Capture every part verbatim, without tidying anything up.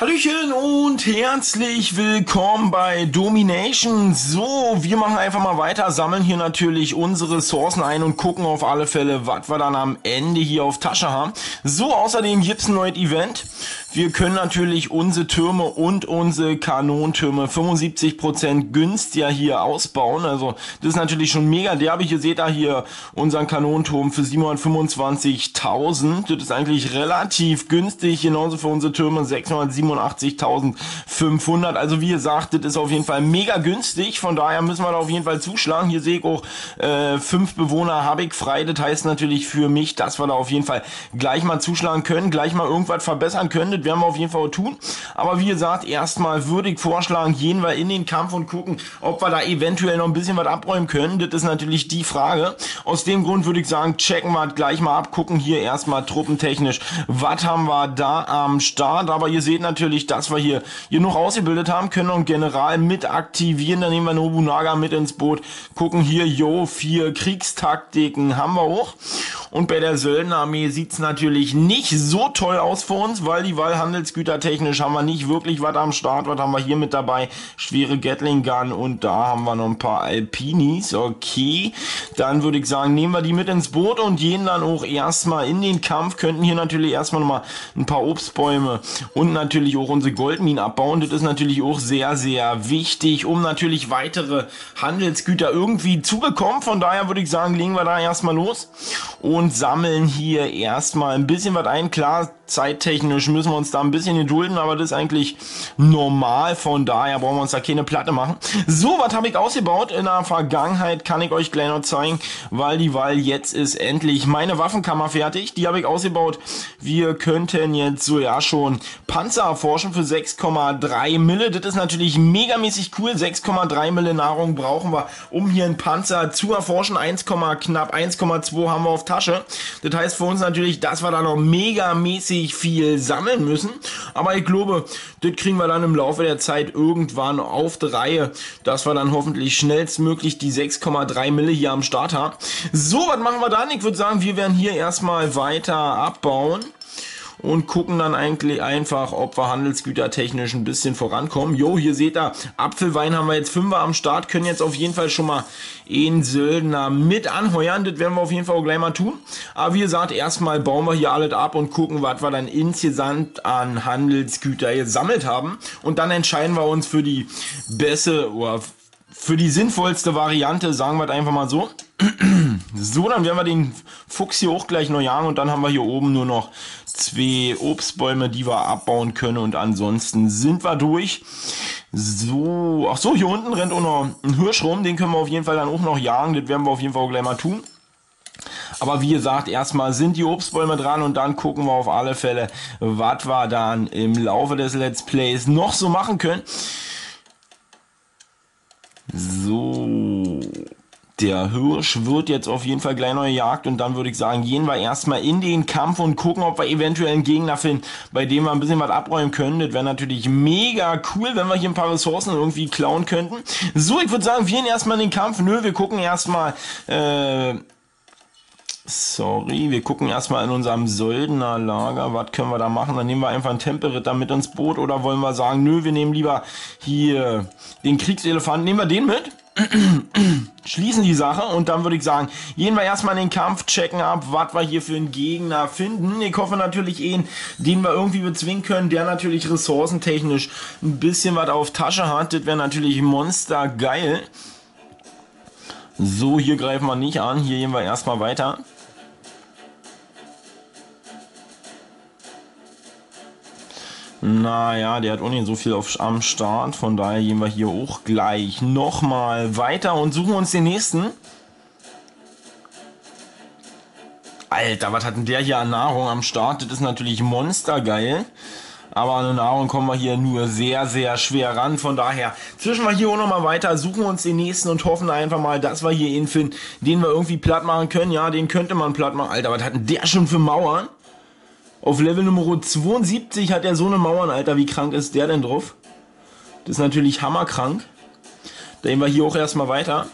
Hallöchen und herzlich willkommen bei Domination. So, wir machen einfach mal weiter, sammeln hier natürlich unsere Ressourcen ein und gucken auf alle Fälle, was wir dann am Ende hier auf Tasche haben. So, außerdem gibt's ein neues Event. Wir können natürlich unsere Türme und unsere Kanontürme fünfundsiebzig Prozent günstiger hier ausbauen. Also das ist natürlich schon mega derbe. Ihr seht da hier unseren Kanonenturm für siebenhundertfünfundzwanzigtausend. Das ist eigentlich relativ günstig. Genauso für unsere Türme sechshundertsiebenundachtzigtausendfünfhundert. Also wie gesagt, das ist auf jeden Fall mega günstig. Von daher müssen wir da auf jeden Fall zuschlagen. Hier sehe ich auch äh, fünf Bewohner habe ich frei. Das heißt natürlich für mich, dass wir da auf jeden Fall gleich mal zuschlagen können, gleich mal irgendwas verbessern können. Das werden wir auf jeden Fall tun. Aber wie gesagt, erstmal würde ich vorschlagen, gehen wir in den Kampf und gucken, ob wir da eventuell noch ein bisschen was abräumen können. Das ist natürlich die Frage. Aus dem Grund würde ich sagen, checken wir gleich mal ab, gucken hier erstmal truppentechnisch, was haben wir da am Start. Aber ihr seht natürlich, dass wir hier genug ausgebildet haben, können und General mit aktivieren. Dann nehmen wir Nobunaga mit ins Boot, gucken hier, jo, vier Kriegstaktiken haben wir auch. Und bei der Söldnerarmee sieht es natürlich nicht so toll aus für uns, weil die Wahl handelsgütertechnisch haben wir nicht wirklich was am Start. Was haben wir hier mit dabei? Schwere Gatling Gun und da haben wir noch ein paar Alpinis. Okay, dann würde ich sagen, nehmen wir die mit ins Boot und gehen dann auch erstmal in den Kampf. Könnten hier natürlich erstmal nochmal ein paar Obstbäume und natürlich auch unsere Goldminen abbauen. Das ist natürlich auch sehr, sehr wichtig, um natürlich weitere Handelsgüter irgendwie zu bekommen. Von daher würde ich sagen, legen wir da erstmal los und sammeln hier erstmal ein bisschen was ein. Klar, zeittechnisch müssen wir uns da ein bisschen gedulden, aber das ist eigentlich normal, von daher brauchen wir uns da keine Platte machen. So, was habe ich ausgebaut in der Vergangenheit, kann ich euch gleich noch zeigen, weil die Wahl jetzt ist endlich meine Waffenkammer fertig, die habe ich ausgebaut. Wir könnten jetzt so ja schon Panzer erforschen für sechs Komma drei Mille, das ist natürlich megamäßig cool, sechs Komma drei Mille Nahrung brauchen wir, um hier einen Panzer zu erforschen, eins, knapp eins Komma zwei haben wir auf Tasche, das heißt für uns natürlich, dass wir da noch megamäßig viel sammeln müssen, aber ich glaube, das kriegen wir dann im Laufe der Zeit irgendwann auf die Reihe, dass wir dann hoffentlich schnellstmöglich die sechs Komma drei Mille hier am Start haben. So, was machen wir dann? Ich würde sagen, wir werden hier erstmal weiter abbauen und gucken dann eigentlich einfach, ob wir handelsgütertechnisch ein bisschen vorankommen. Jo, hier seht ihr, Apfelwein haben wir jetzt fünfer am Start, können jetzt auf jeden Fall schon mal einen Söldner mit anheuern. Das werden wir auf jeden Fall auch gleich mal tun. Aber wie gesagt, erstmal bauen wir hier alles ab und gucken, was wir dann insgesamt an Handelsgüter gesammelt haben. Und dann entscheiden wir uns für die beste oder für die sinnvollste Variante, sagen wir es einfach mal so. So, dann werden wir den Fuchs hier auch gleich noch jagen und dann haben wir hier oben nur noch zwei Obstbäume, die wir abbauen können und ansonsten sind wir durch. So, ach so, hier unten rennt auch noch ein Hirsch rum, den können wir auf jeden Fall dann auch noch jagen, das werden wir auf jeden Fall auch gleich mal tun. Aber wie gesagt, erstmal sind die Obstbäume dran und dann gucken wir auf alle Fälle, was wir dann im Laufe des Let's Plays noch so machen können. So, der Hirsch wird jetzt auf jeden Fall gleich noch gejagt und dann würde ich sagen, gehen wir erstmal in den Kampf und gucken, ob wir eventuell einen Gegner finden, bei dem wir ein bisschen was abräumen können. Das wäre natürlich mega cool, wenn wir hier ein paar Ressourcen irgendwie klauen könnten. So, ich würde sagen, wir gehen erstmal in den Kampf. Nö, wir gucken erstmal, äh, sorry, wir gucken erstmal in unserem Söldnerlager, was können wir da machen? Dann nehmen wir einfach einen Tempelritter mit ins Boot oder wollen wir sagen, nö, wir nehmen lieber hier den Kriegselefanten, nehmen wir den mit? Schließen die Sache und dann würde ich sagen, gehen wir erstmal in den Kampf, checken ab, was wir hier für einen Gegner finden. Ich hoffe natürlich einen, den wir irgendwie bezwingen können, der natürlich ressourcentechnisch ein bisschen was auf Tasche hat. Das wäre natürlich monstergeil. So, hier greifen wir nicht an, hier gehen wir erstmal weiter. Naja, der hat auch nicht so viel auf, am Start, von daher gehen wir hier auch gleich nochmal weiter und suchen uns den nächsten. Alter, was hat denn der hier an Nahrung am Start? Das ist natürlich monstergeil. Aber an Nahrung kommen wir hier nur sehr, sehr schwer ran. Von daher zwischen wir hier auch nochmal weiter, suchen uns den nächsten und hoffen einfach mal, dass wir hier ihn finden, den wir irgendwie platt machen können. Ja, den könnte man platt machen. Alter, was hat denn der schon für Mauern? Auf Level Nummer zweiundsiebzig hat er so eine Mauern, Alter. Wie krank ist der denn drauf? Das ist natürlich hammerkrank. Da gehen wir hier auch erstmal weiter.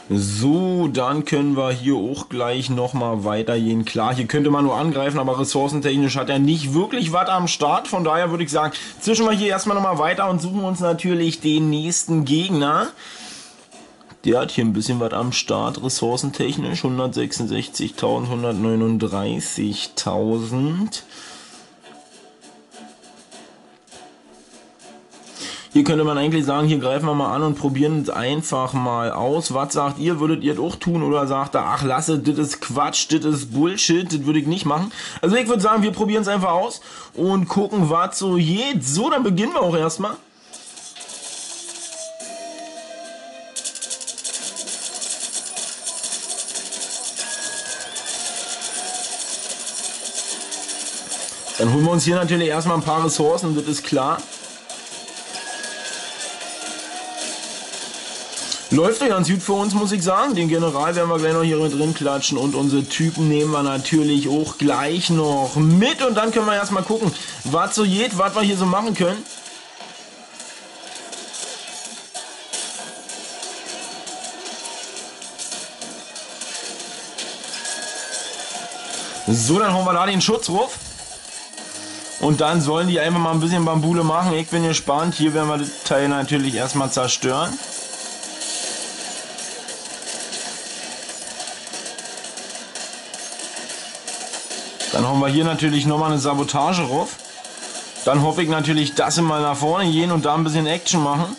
So, dann können wir hier auch gleich nochmal weitergehen. Klar, hier könnte man nur angreifen, aber ressourcentechnisch hat er nicht wirklich was am Start. Von daher würde ich sagen, zischen wir hier erstmal nochmal weiter und suchen uns natürlich den nächsten Gegner. Der hat hier ein bisschen was am Start, ressourcentechnisch. hundertsechsundsechzigtausend, hundertneununddreißigtausend. Hier könnte man eigentlich sagen, hier greifen wir mal an und probieren es einfach mal aus. Was sagt ihr? Würdet ihr es auch tun? Oder sagt ihr, ach lasse, das ist Quatsch, das ist Bullshit, das würde ich nicht machen. Also ich würde sagen, wir probieren es einfach aus und gucken, was so geht. So, dann beginnen wir auch erstmal. Dann holen wir uns hier natürlich erstmal ein paar Ressourcen, das ist klar. Läuft ja ganz gut für uns, muss ich sagen. Den General werden wir gleich noch hier mit drin klatschen und unsere Typen nehmen wir natürlich auch gleich noch mit. Und dann können wir erstmal gucken, was so geht, was wir hier so machen können. So, dann hauen wir da den Schutzruf. Und dann sollen die einfach mal ein bisschen Bambule machen. Ich bin gespannt. Hier werden wir das Teil natürlich erstmal zerstören. Dann haben wir hier natürlich nochmal eine Sabotage drauf. Dann hoffe ich natürlich, dass sie mal nach vorne gehen und da ein bisschen Action machen.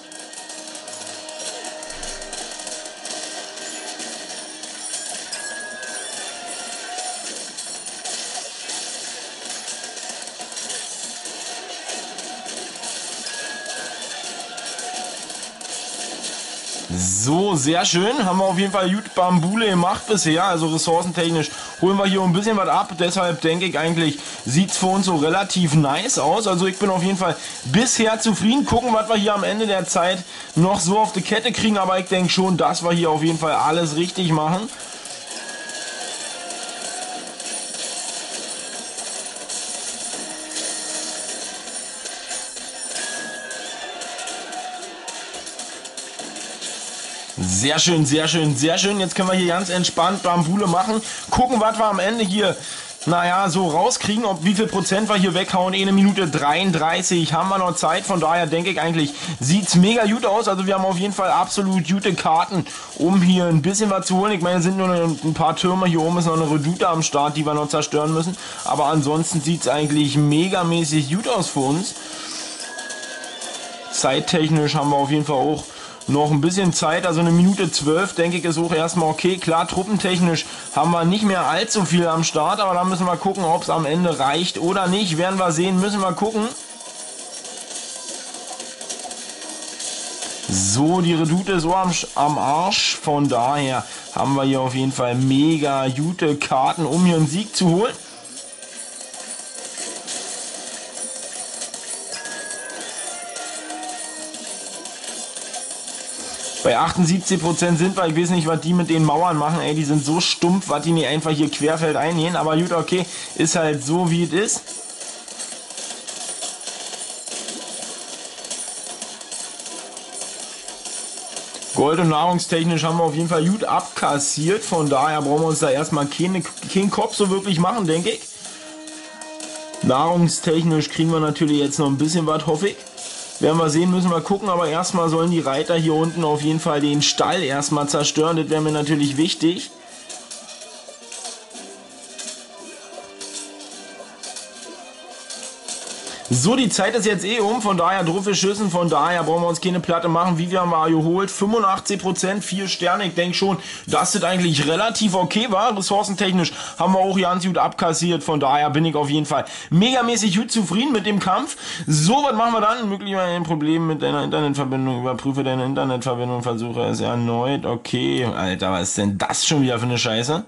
So, sehr schön. Haben wir auf jeden Fall gut Bambule gemacht bisher. Also ressourcentechnisch holen wir hier ein bisschen was ab. Deshalb denke ich eigentlich, sieht es für uns so relativ nice aus. Also ich bin auf jeden Fall bisher zufrieden. Gucken, was wir hier am Ende der Zeit noch so auf die Kette kriegen. Aber ich denke schon, dass wir hier auf jeden Fall alles richtig machen. Sehr schön, sehr schön, sehr schön. Jetzt können wir hier ganz entspannt Bambule machen. Gucken, was wir am Ende hier, naja, so rauskriegen. Ob wie viel Prozent wir hier weghauen. Eine Minute dreiunddreißig haben wir noch Zeit. Von daher denke ich eigentlich, sieht es mega gut aus. Also wir haben auf jeden Fall absolut gute Karten, um hier ein bisschen was zu holen. Ich meine, es sind nur ein paar Türme. Hier oben ist noch eine Redoute am Start, die wir noch zerstören müssen. Aber ansonsten sieht es eigentlich megamäßig gut aus für uns. Zeittechnisch haben wir auf jeden Fall auch noch ein bisschen Zeit, also eine Minute zwölf, denke ich, ist auch erstmal okay. Klar, truppentechnisch haben wir nicht mehr allzu viel am Start, aber da müssen wir gucken, ob es am Ende reicht oder nicht. Werden wir sehen, müssen wir gucken. So, die Redoute ist so am, am Arsch, von daher haben wir hier auf jeden Fall mega gute Karten, um hier einen Sieg zu holen. Bei achtundsiebzig Prozent sind wir, ich weiß nicht, was die mit den Mauern machen, ey, die sind so stumpf, was die nicht einfach hier querfeld eingehen, aber gut, okay, ist halt so, wie es ist. Gold- und nahrungstechnisch haben wir auf jeden Fall gut abkassiert, von daher brauchen wir uns da erstmal keinen kein Kopf so wirklich machen, denke ich. Nahrungstechnisch kriegen wir natürlich jetzt noch ein bisschen was, hoffe ich. Werden wir sehen, müssen wir gucken, aber erstmal sollen die Reiter hier unten auf jeden Fall den Stall erstmal zerstören, das wäre mir natürlich wichtig. So, die Zeit ist jetzt eh um, von daher drauf wir schüssen, von daher brauchen wir uns keine Platte machen. Wie wir haben wir geholt? fünfundachtzig Prozent, vier Sterne. Ich denke schon, dass das eigentlich relativ okay war. Ressourcentechnisch haben wir auch ganz gut abkassiert, von daher bin ich auf jeden Fall megamäßig gut zufrieden mit dem Kampf. So, was machen wir dann? Möglicherweise ein Problem mit deiner Internetverbindung. Überprüfe deine Internetverbindung, versuche es erneut. Okay, Alter, was ist denn das schon wieder für eine Scheiße?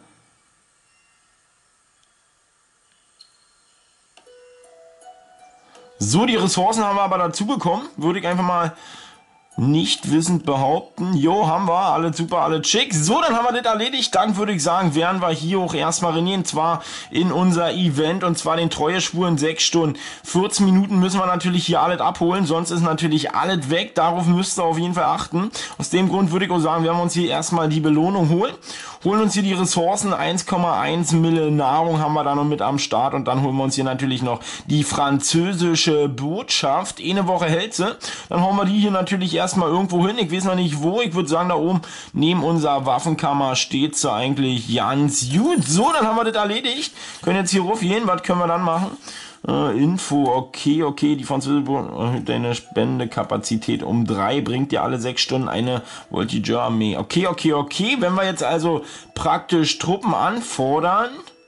So, die Ressourcen haben wir aber dazu bekommen. Würde ich einfach mal Nicht wissend behaupten. Jo, haben wir. Alles super, alles schick. So, dann haben wir das erledigt. Dann würde ich sagen, werden wir hier auch erstmal reinieren. Und zwar in unser Event. Und zwar den Treueschwur in sechs Stunden. vierzehn Minuten müssen wir natürlich hier alles abholen. Sonst ist natürlich alles weg. Darauf müsst ihr auf jeden Fall achten. Aus dem Grund würde ich auch sagen, werden wir uns hier erstmal die Belohnung holen. Holen uns hier die Ressourcen. eins Komma eins Mille Nahrung haben wir da noch mit am Start. Und dann holen wir uns hier natürlich noch die französische Botschaft. Eine Woche hält sie. Dann hauen wir die hier natürlich erstmal irgendwo hin. Ich weiß noch nicht wo. Ich würde sagen, da oben neben unserer Waffenkammer steht sie eigentlich ganz gut. So, dann haben wir das erledigt. Können jetzt hier raufgehen. Was können wir dann machen? Uh, Info, okay, okay, die französische erhöht deine Spendekapazität um drei, bringt dir alle sechs Stunden eine Voltigeur-Armee. Okay, okay, okay, wenn wir jetzt also praktisch Truppen anfordern,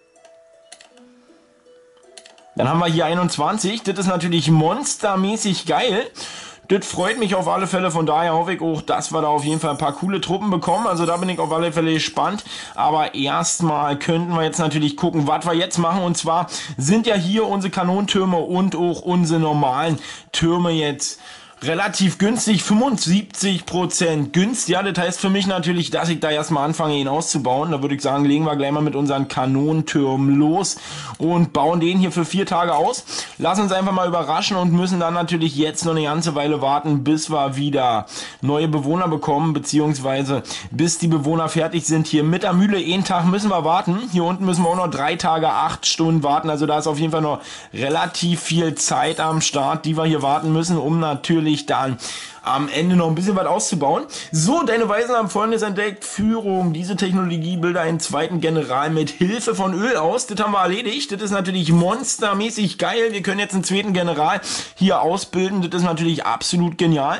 dann haben wir hier einundzwanzig, das ist natürlich monstermäßig geil. Das freut mich auf alle Fälle, von daher hoffe ich auch, dass wir da auf jeden Fall ein paar coole Truppen bekommen. Also da bin ich auf alle Fälle gespannt. Aber erstmal könnten wir jetzt natürlich gucken, was wir jetzt machen. Und zwar sind ja hier unsere Kanontürme und auch unsere normalen Türme jetzt relativ günstig, fünfundsiebzig Prozent günstig. Ja, das heißt für mich natürlich, dass ich da erstmal anfange, ihn auszubauen. Da würde ich sagen, legen wir gleich mal mit unseren Kanontürmen los und bauen den hier für vier Tage aus. Lassen uns einfach mal überraschen und müssen dann natürlich jetzt noch eine ganze Weile warten, bis wir wieder neue Bewohner bekommen, beziehungsweise bis die Bewohner fertig sind hier mit der Mühle. Einen Tag müssen wir warten. Hier unten müssen wir auch noch drei Tage, acht Stunden warten. Also da ist auf jeden Fall noch relativ viel Zeit am Start, die wir hier warten müssen, um natürlich dann am Ende noch ein bisschen was auszubauen. So, deine Weisen haben Folgendes entdeckt. Führung, diese Technologie bildet einen zweiten General mit Hilfe von Öl aus. Das haben wir erledigt. Das ist natürlich monstermäßig geil. Wir können jetzt einen zweiten General hier ausbilden. Das ist natürlich absolut genial.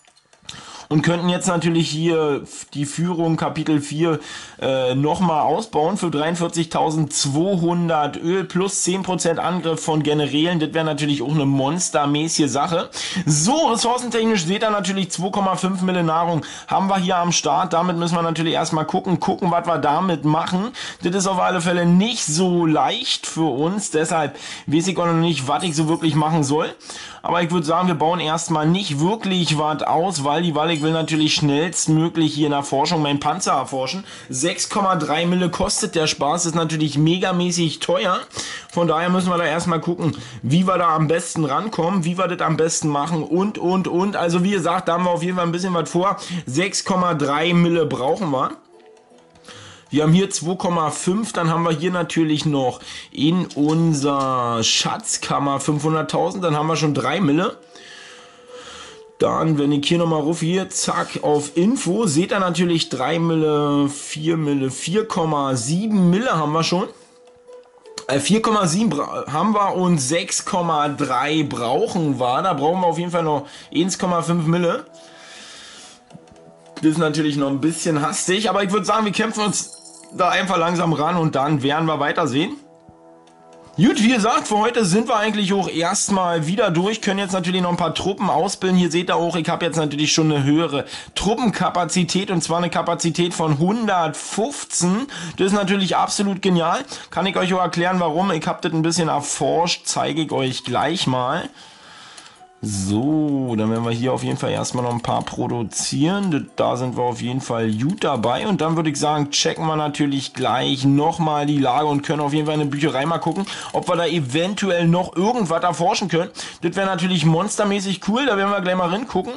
Und könnten jetzt natürlich hier die Führung Kapitel vier äh, nochmal ausbauen für dreiundvierzigtausendzweihundert Öl plus zehn Prozent Angriff von Generälen. Das wäre natürlich auch eine monstermäßige Sache. So, ressourcentechnisch seht ihr natürlich zwei Komma fünf Mille Nahrung haben wir hier am Start. Damit müssen wir natürlich erstmal gucken, gucken, was wir damit machen. Das ist auf alle Fälle nicht so leicht für uns. Deshalb weiß ich auch noch nicht, was ich so wirklich machen soll. Aber ich würde sagen, wir bauen erstmal nicht wirklich was aus, weil die Wahl, ich will natürlich schnellstmöglich hier in der Forschung meinen Panzer erforschen. sechs Komma drei Mille kostet der Spaß, ist natürlich megamäßig teuer. Von daher müssen wir da erstmal gucken, wie wir da am besten rankommen, wie wir das am besten machen und, und, und. Also wie gesagt, da haben wir auf jeden Fall ein bisschen was vor. sechs Komma drei Mille brauchen wir. Wir haben hier zwei Komma fünf, dann haben wir hier natürlich noch in unserer Schatzkammer fünfhunderttausend, dann haben wir schon drei Mille. Dann, wenn ich hier nochmal rufe, hier, zack, auf Info, seht ihr natürlich drei Mille, vier Mille, vier Komma sieben Mille haben wir schon. Äh, vier Komma sieben haben wir und sechs Komma drei brauchen wir. Da brauchen wir auf jeden Fall noch eins Komma fünf Mille. Das ist natürlich noch ein bisschen hastig, aber ich würde sagen, wir kämpfen uns da einfach langsam ran und dann werden wir weitersehen. Gut, wie gesagt, für heute sind wir eigentlich auch erstmal wieder durch, können jetzt natürlich noch ein paar Truppen ausbilden. Hier seht ihr auch, ich habe jetzt natürlich schon eine höhere Truppenkapazität und zwar eine Kapazität von hundertfünfzehn. Das ist natürlich absolut genial. Kann ich euch auch erklären, warum. Ich habe das ein bisschen erforscht, zeige ich euch gleich mal. So, dann werden wir hier auf jeden Fall erstmal noch ein paar produzieren. Da sind wir auf jeden Fall gut dabei. Und dann würde ich sagen, checken wir natürlich gleich nochmal die Lage und können auf jeden Fall in eine Bücherei mal gucken, ob wir da eventuell noch irgendwas erforschen können. Das wäre natürlich monstermäßig cool, da werden wir gleich mal hingucken.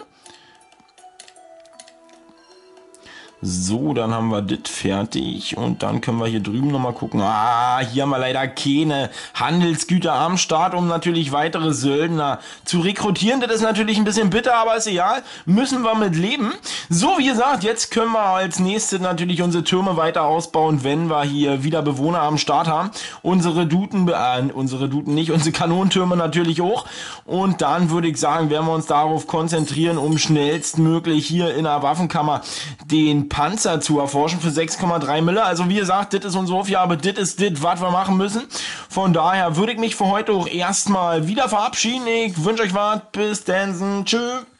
So, dann haben wir das fertig und dann können wir hier drüben nochmal gucken. Ah, hier haben wir leider keine Handelsgüter am Start, um natürlich weitere Söldner zu rekrutieren. Das ist natürlich ein bisschen bitter, aber ist egal. Müssen wir mit leben. So, wie gesagt, jetzt können wir als nächstes natürlich unsere Türme weiter ausbauen, wenn wir hier wieder Bewohner am Start haben. Unsere Duten, äh, unsere Duten nicht, unsere Kanontürme natürlich auch. Und dann würde ich sagen, werden wir uns darauf konzentrieren, um schnellstmöglich hier in der Waffenkammer den Panzer zu erforschen für sechs Komma drei Mille. Also wie gesagt, das ist unsere Aufgabe, das ist das, was wir machen müssen. Von daher würde ich mich für heute auch erstmal wieder verabschieden. Ich wünsche euch was. Bis dann. Tschüss.